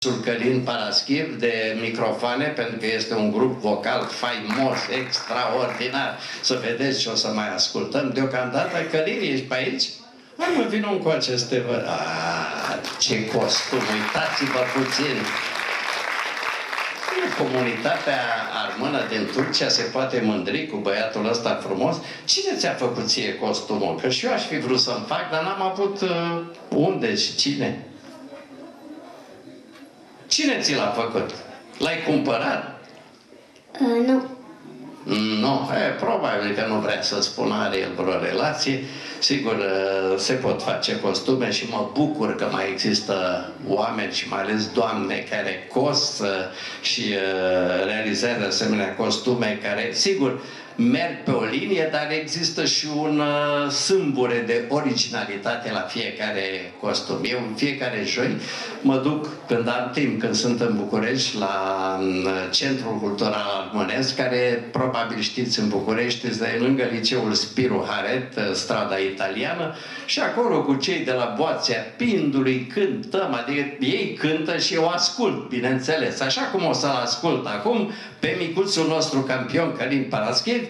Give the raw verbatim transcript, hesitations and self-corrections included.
Călin Paraschiv de microfoane, pentru că este un grup vocal faimos, extraordinar. Să vedeți ce o să mai ascultăm. Deocamdată, Călin, ești pe aici? Hai mă, vină cu aceste... Ah, ce costum! Uitați-vă puțin! Comunitatea armână din Turcia se poate mândri cu băiatul ăsta frumos. Cine ți-a făcut ție costumul? Că și eu aș fi vrut să-mi fac, dar n-am avut uh, unde și cine. Cine ți l-a făcut? L-ai cumpărat? Uh, nu. Nu, e, probabil că nu vrea să spună, are el vreo relație. Sigur, se pot face costume și mă bucur că mai există oameni și mai ales doamne care cos și realizează asemenea costume care, sigur, merg pe o linie, dar există și un uh, sâmbure de originalitate la fiecare costum. Eu în fiecare joi mă duc, când am timp, când sunt în București, la uh, Centrul Cultural Armonesc, care probabil știți în București, este lângă liceul Spiru Haret, uh, strada italiană, și acolo cu cei de la Boația Pindului cântăm, adică ei cântă și eu ascult, bineînțeles, așa cum o să-l ascult acum pe micuțul nostru campion Călin Paraschiv,